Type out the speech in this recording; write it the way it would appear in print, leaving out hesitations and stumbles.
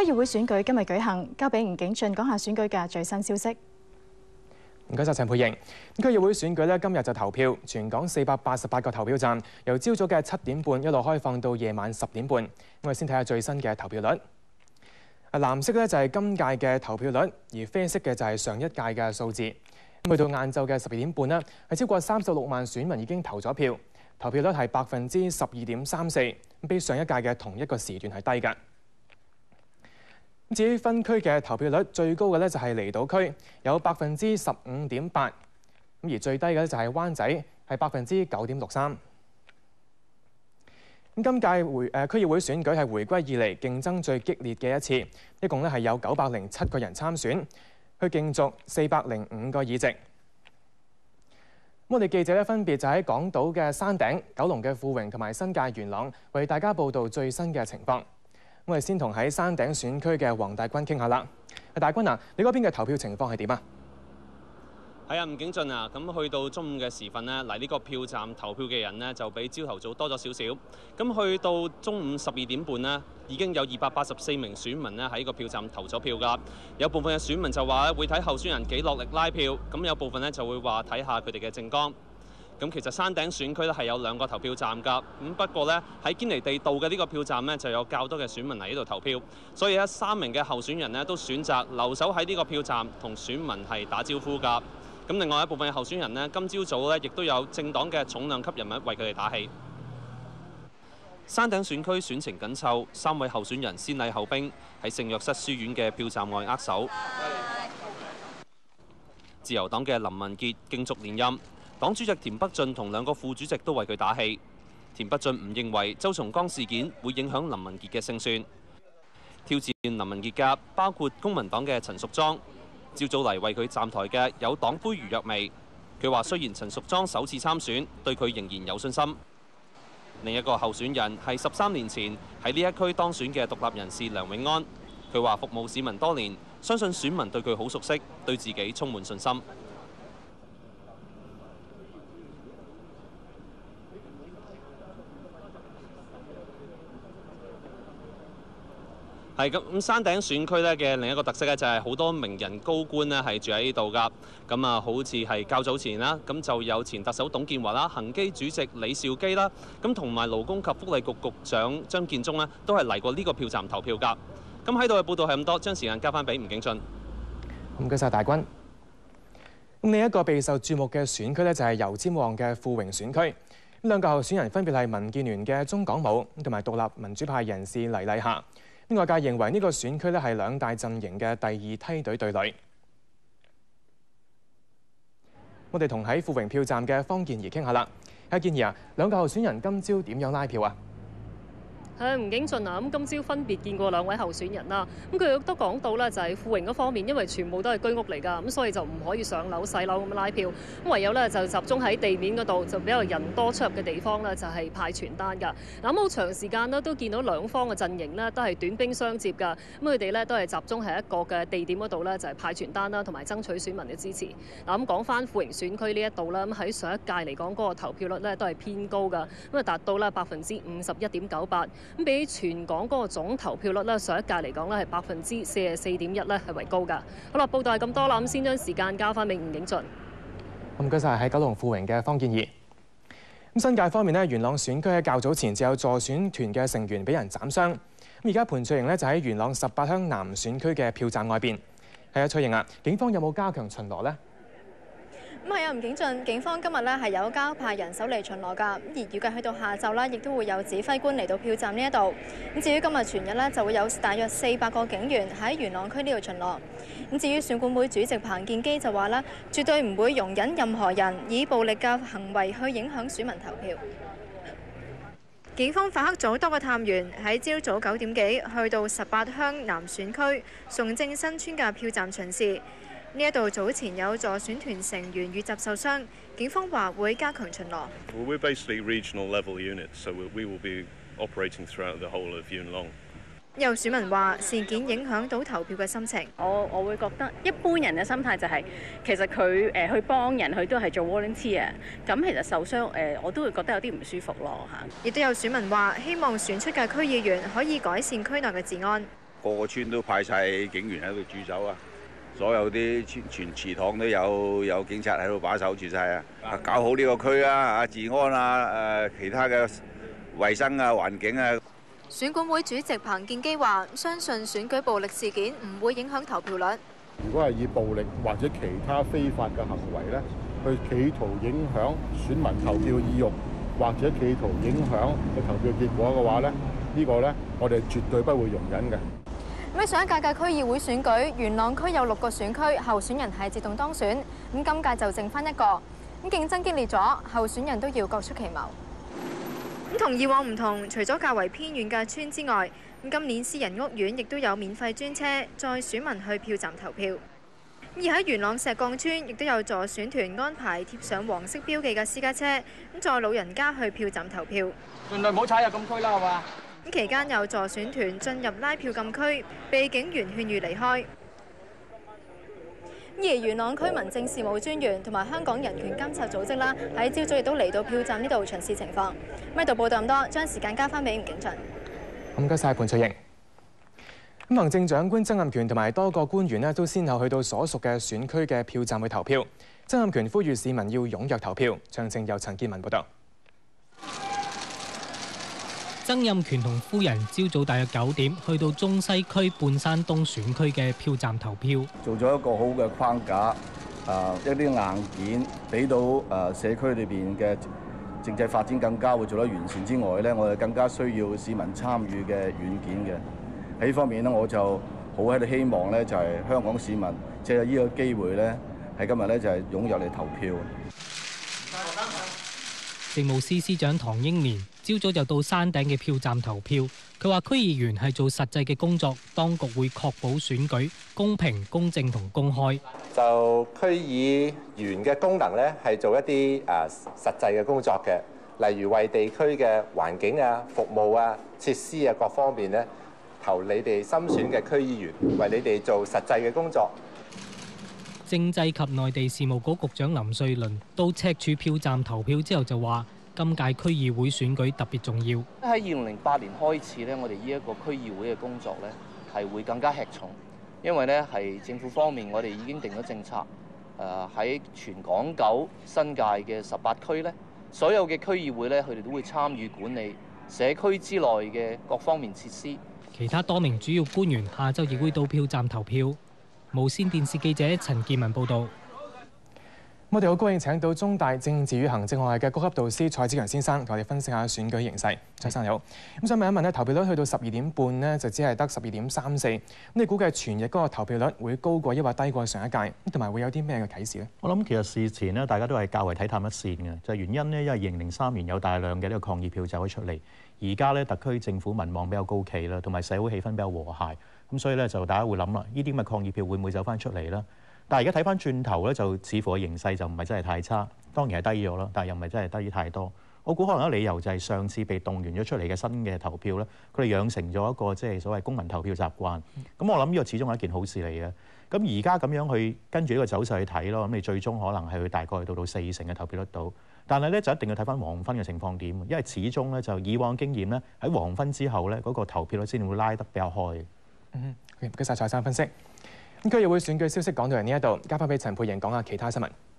議會選舉今日舉行，交俾吳景俊講下選舉嘅最新消息。 唔該晒陳佩瑩。區議會選舉今日就投票，全港488個投票站，由朝早嘅7點半一路開放到夜晚10點半。我哋先睇下最新嘅投票率。藍色就係今屆嘅投票率，而啡色嘅就係上一屆嘅數字。去到晏晝嘅12點半係超過36萬選民已經投咗票，投票率係12.34%，比上一屆嘅同一個時段係低㗎。至於分區嘅投票率最高嘅就係離島區，有15.8%，而最低嘅就係灣仔，係9.63%。今屆區議會選舉係回歸以嚟競爭最激烈嘅一次，一共係有907個人參選，去競逐405個議席。我哋記者分別就喺港島嘅山頂、九龍嘅富榮同埋新界元朗，為大家報道最新嘅情況。我哋先同喺山頂選區嘅黃大軍傾下啦。大軍啊，你嗰邊嘅投票情況係點啊？ 係啊，吳景俊啊，咁去到中午嘅時分呢，嚟呢個票站投票嘅人呢，就比朝頭早多咗少少。咁去到中午12點半呢，已經有284名選民呢喺呢個票站投咗票㗎。有部分嘅選民就話會睇候選人幾落力拉票，咁有部分呢就會話睇下佢哋嘅政綱。咁其實山頂選區咧係有2個投票站㗎，咁不過咧喺堅尼地道嘅呢個票站咧就有較多嘅選民嚟呢度投票，所以3名嘅候選人呢都選擇留守喺呢個票站同選民係打招呼㗎。咁另外一部分嘅候選人呢，今朝早咧亦都有政黨嘅重量級人物為佢哋打氣。山頂選區選情緊湊，3位候選人先禮後兵喺聖約瑟書院嘅票站外握手。自由黨嘅林文傑競逐連任。黨主席田北俊同2個副主席都為佢打氣。田北俊唔認為周松崗事件會影響林文傑嘅勝算。挑戰林文傑嘅包括公民黨嘅陳淑莊。朝早嚟為佢站台嘅有黨魁余若薇。佢話雖然陳淑莊首次參選，對佢仍然有信心。另一個候選人係13年前喺呢一區當選嘅獨立人士梁永安。佢話服務市民多年，相信選民對佢好熟悉，對自己充滿信心。係咁，山頂選區咧嘅另一個特色咧就係好多名人高官咧係住喺呢度㗎。咁啊，好似係較早前啦，咁就有前特首董建華啦、恒基主席李兆基啦，咁同埋勞工及福利局局長張建宗咧，都係嚟過呢個票站投票㗎。咁喺度嘅報道係咁多，將時間交翻俾吳景俊。 唔該晒大軍。咁另一個備受注目嘅選區咧就係油尖旺嘅富榮選區。咁2個候選人分別係民建聯嘅鐘港武同埋獨立民主派人士黎麗霞。外界認為呢個選區係2大陣營嘅第2梯隊對壘。我哋同喺富榮票站嘅方健儀傾下啦。建儀啊，2個候選人今朝點樣拉票啊？ 吳景俊啊，咁今朝分別見過2位候選人啦。咁佢都講到咧，就係富榮嗰方面，因為全部都係居屋嚟㗎，咁所以就唔可以上樓洗樓咁拉票。咁唯有咧就集中喺地面嗰度，就比較人多出入嘅地方咧，就係派傳單㗎。咁好長時間呢，都見到兩方嘅陣營呢，都係短兵相接㗎。咁佢哋咧都係集中喺一個嘅地點嗰度咧，就係派傳單啦，同埋爭取選民嘅支持。嗱，咁講翻富榮選區呢一度啦，咁喺上一屆嚟講嗰個投票率咧都係偏高㗎，咁啊達到咧51.98%。咁比全港嗰個總投票率咧，上一屆嚟講咧係44.1%咧係為高㗎。好啦，報道係咁多啦，咁先將時間交翻俾吳景俊。 唔該晒，喺九龍富榮嘅方健儀。咁新界方面呢，元朗選區喺較早前就有助選團嘅成員俾人斬傷。咁而家盤翠瑩呢，就喺元朗18鄉南選區嘅票站外邊。係啊，翠瑩啊，警方有冇加強巡邏呢？ 咁係啊，吳景俊，警方今日咧係有交派人手嚟巡邏㗎，咁而預計去到下晝啦，亦都會有指揮官嚟到票站呢一度。咁至於今日全日咧，就會有大約400個警員喺元朗區呢度巡邏。咁至於選管會主席彭建基就話啦，絕對唔會容忍任何人以暴力嘅行為去影響選民投票。警方發黑組多個探員喺朝早9點幾去到18鄉南選區崇正新村嘅票站巡視。呢一度早前有助選團成員遇襲受傷，警方話會加強巡邏。 We're basically regional level units, so we will be operating throughout the whole of Yuen Long. 有選民話事件影響到投票嘅心情。 我會覺得一般人嘅心態就係、其實佢去幫人，佢都係做 volunteer。咁其實受傷我都會覺得有啲唔舒服咯嚇。 亦都有選民話希望選出嘅區議員可以改善區內嘅治安。 個個村都派晒警員喺度駐守啊，所有啲全祠堂都有警察喺度把守住晒啊，搞好呢個區啊，治安啊，其他嘅衛生啊、環境啊。 選管會主席彭建基話：相信選舉暴力事件唔會影響投票率。 如果係以暴力或者其他非法嘅行為咧，去企圖影響選民投票意欲，或者企圖影響個投票結果嘅話咧，呢個咧我哋絕對不會容忍嘅。 咁上一屆嘅區議會選舉，元朗區有6個選區候選人係自動當選，咁今屆就剩翻1個，咁競爭激烈咗，候選人都要各出奇謀。咁同以往唔同，除咗較為偏遠嘅村之外，咁今年私人屋苑亦都有免費專車載選民去票站投票。而喺元朗石崗村，亦都有助選團安排貼上黃色標記嘅私家車，咁載老人家去票站投票。 盡量唔好踩入禁區啦，係嘛？ 咁期間有助選團進入拉票禁區，被警員勸喻離開。而元朗區民政事務專員同埋香港人權監察組織啦，喺朝早亦都嚟到票站呢度巡視情況。呢度報道咁多，將時間交翻俾吳景俊。 唔該晒，潘翠瑩。行政長官曾蔭權同埋多個官員都先後去到所屬嘅選區嘅票站去投票。曾蔭權呼籲市民要踴躍投票。詳情由陳建文報道。 曾蔭權同夫人朝早大約9點去到中西區半山東選區嘅票站投票， 做咗一個好嘅框架，一啲硬件俾到社區裏邊嘅政制發展更加會做得完善之外咧，我哋更加需要市民參與嘅軟件嘅。喺呢方面咧，我就好喺度希望咧，就係香港市民借呢個機會咧，喺今日咧就係踴躍嚟投票。 政務司司長唐英年朝早就到山頂嘅票站投票。佢話區議員係做實際嘅工作，當局會確保選舉公平、公正同公開。 就區議員嘅功能咧，係做一啲實際嘅工作嘅，例如為地區嘅環境啊、服務啊、設施啊各方面咧，投你哋心選嘅區議員，為你哋做實際嘅工作。 政制及內地事務局局長林瑞麟到赤柱票站投票之後就話，今屆區議會選舉特別重要。 喺2008年開始咧，我哋呢一個區議會嘅工作咧係會更加吃重，因為咧係政府方面我哋已經定咗政策，喺全港9新界嘅18區咧，所有嘅區議會咧佢哋都會參與管理社區之內嘅各方面設施。 其他多名主要官員下晝亦會到票站投票。無線電視記者陳建文報導。我哋好高興請到中大政治與行政學系嘅高級導師蔡子強先生同我哋分析下選舉形勢。蔡生你好，咁想問一問咧，投票率去到12點半呢，就只係得12.34。咁你估計全日嗰個投票率會高過抑或低過上一屆？同埋會有啲咩嘅啟示呢？ 我諗其實事前呢，大家都係較為睇淡一線嘅，就係原因呢，因為2003年有大量嘅呢個抗議票走咗出嚟，而家咧特區政府民望比較高企啦，同埋社會氣氛比較和諧，咁所以咧就大家會諗啦，呢啲咁嘅抗議票會唔會走翻出嚟啦？但係而家睇翻轉頭咧，就似乎個形勢就唔係真係太差，當然係低咗啦，但係又唔係真係低太多。我估可能一個理由就係上次被動員咗出嚟嘅新嘅投票咧，佢哋養成咗一個即係所謂公民投票習慣。咁我諗呢個始終係一件好事嚟嘅。咁而家咁樣去跟住呢個走勢去睇咯，咁你最終可能係去大概到40%嘅投票率度。但係咧就一定要睇翻黃昏嘅情況點，因為始終咧就以往經驗咧喺黃昏之後咧嗰個投票率先會拉得比較開。 唔該晒蔡生分析。咁區議會選舉消息講到嚟呢一度，交翻俾陳佩瑩講下其他新聞。